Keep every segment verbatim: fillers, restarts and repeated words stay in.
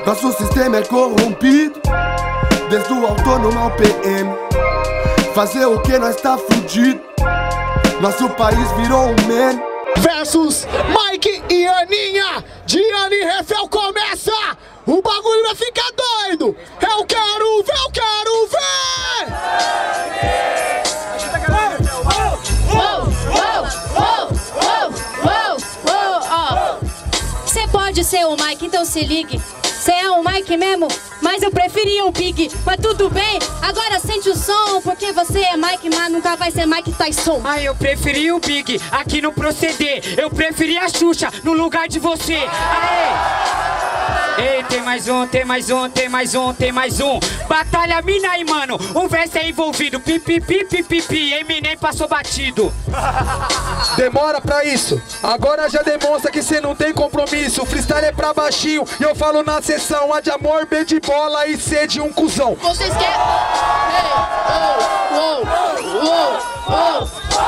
Nosso sistema é corrompido, desde o autônomo ao P M. Fazer o que nós tá fudido, nosso país virou um meme. Versus Mike e Aninha, Diana e Refel começa! O bagulho vai ficar doido! Eu quero ver, eu quero ver! Você pode ser o Mike, então se ligue. Você é o Mike mesmo, mas eu preferia o Big. Mas tudo bem, agora sente o som, porque você é Mike, mas nunca vai ser Mike Tyson. Ah, eu preferi o Big aqui no proceder. Eu preferi a Xuxa no lugar de você. Aê! Ei, tem mais um, tem mais um, tem mais um, tem mais um. Batalha mina aí, mano. Um verso é envolvido. Pipi, pipi, pipi. Eminem passou batido. Demora pra isso. Agora já demonstra que cê não tem compromisso. O freestyle é pra baixinho e eu falo na sessão. A de amor, B de bola e C de um cuzão. Vocês querem... Ei, oh, oh, oh, oh,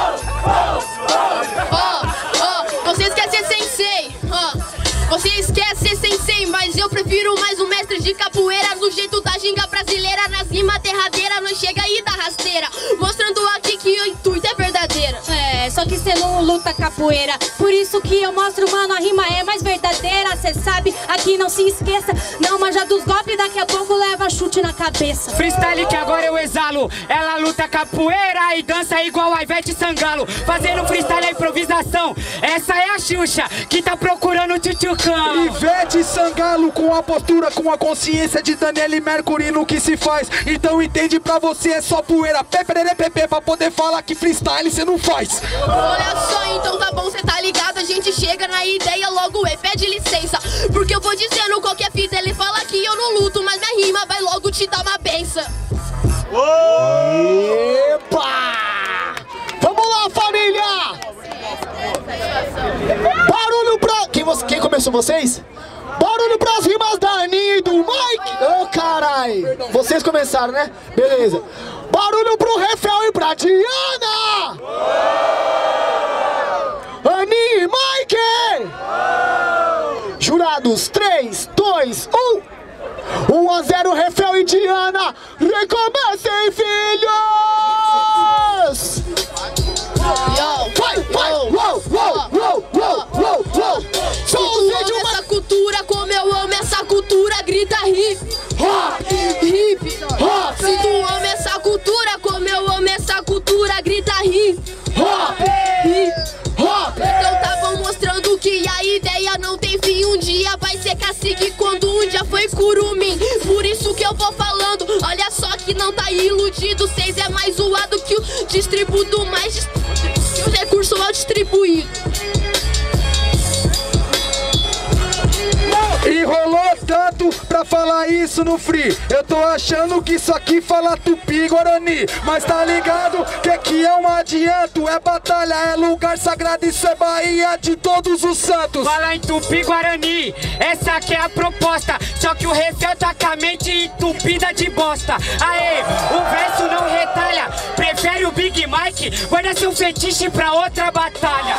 oh, oh. Vocês querem ser sensei? Oh. Vocês querem ser sensei, mas eu prefiro mais um mestre de capoeira. No jeito da ginga brasileira, nas rimas derradeiras, nós chega aí da rasteira, mostrando aqui que o intuito é verdadeiro. É, só que cê não luta capoeira, por isso que eu mostro, mano, a rima é mais verdadeira. Cê sabe, aqui não se esqueça, não manja dos golpes, daqui a pouco leva chute na cabeça. Freestyle que agora eu exalo, ela luta capoeira e dança igual a Ivete Sangalo. Fazendo freestyle é improvisação, essa é a Xuxa que tá procurando o tchutchucão. Ivete Sangalo com a postura, com a consciência de Daniele Mercury no que se faz. Então entende, pra você é só poeira, peperepepe, pra poder falar que freestyle cê não faz. Olha só, então tá bom, cê tá ligado, a gente chega na ideia logo e pede licença, porque eu vou dizendo qualquer fita, ele fala que eu não luto, mas minha rima vai logo te dar uma benção. Epa! Vamos lá, família! Barulho pra... Quem, você... Quem começou, vocês? Barulho pras rimas da Aninha e do Mike! Ô, oh, carai! Vocês começaram, né? Beleza. Barulho pro Refel e pra Diana! Aninha e Mike! Jurados, três, dois, um! um a zero, Refel e Diana! Recomecem, filhos! Vai, vai! Uou, uou, uou, uou, uou, uou! Se tu ama essa cultura como eu amo essa cultura, grita hip, hop, hip, hop. Se tu ama essa cultura como eu amo essa cultura, grita hip, hop, hip, hop. Então tava mostrando que a ideia não tem fim. Um dia vai ser cacique quando um dia foi curumim. Por isso que eu vou falando, olha só que não tá iludido. Seis é mais zoado que o distributo mais que o recurso mal distribuído. Enrolou tanto pra falar isso no free. Eu tô achando que isso aqui fala tupi guarani, mas tá ligado que aqui é um adianto. É batalha, é lugar sagrado, isso é Bahia de todos os santos. Fala em tupi guarani, essa aqui é a proposta. Só que o Refel tá com a mente entupida de bosta. Aê, o verso não retalha. Prefere o Big Mike? Guarda seu fetiche pra outra batalha.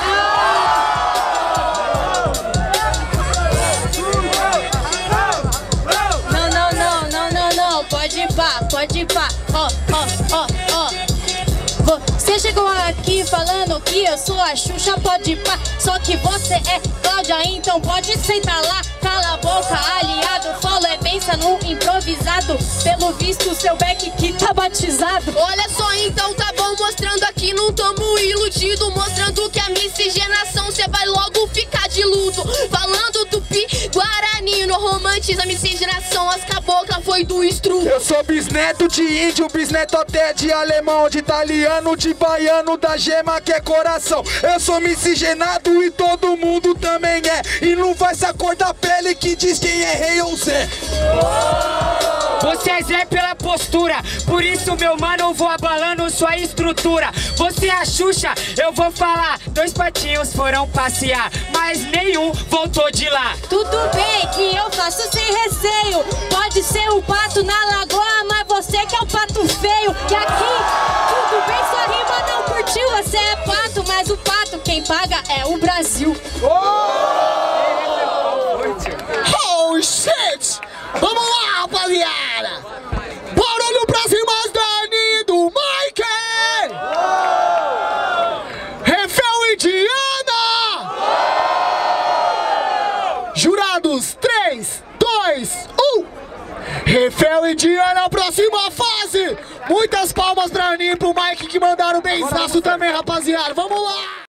Pode ir pá, pode ir pá, ó, ó, ó, ó. Você chegou aqui falando que eu sou a Xuxa, pode ir pá. Só que você é Cláudia, então pode sentar lá. Cala a boca, aliado, follow é benção no improvisado. Pelo visto, seu back que tá batizado. Olha só, então tá bom, mostrando aqui, não tamo iludido. Mostrando que a miscigenação, cê vai logo ficar de luto. Falando tupi, guarani, no romantiza a miscigenação. As caboclas foi do estru. Eu sou bisneto de índio, bisneto até de alemão, de italiano, de baiano, da gema que é coração. Eu sou miscigenado e todo mundo também é. E não vai se acordar pele que diz quem é rei ou Zé. Você é Zé pela postura, por isso, meu mano, eu vou abalando sua estrutura. Você é a Xuxa, eu vou falar. Dois patinhos foram passear, mas nenhum voltou de lá. Tudo bem que eu faço sem receio. Pode ser o pato na lagoa, mas você que é o pato feio. E aqui, tudo bem, sua rima não curtiu. Você é pato, mas o pato quem paga é o Brasil. Oh shit! rapaziada. Barulho pras rimas da Ani do Mike. Refel e Diana. Jurados, três, dois, um. Refel e Diana, próxima fase. Muitas palmas pra Ani e pro Mike que mandaram benzaço também, rapaziada. Vamos lá.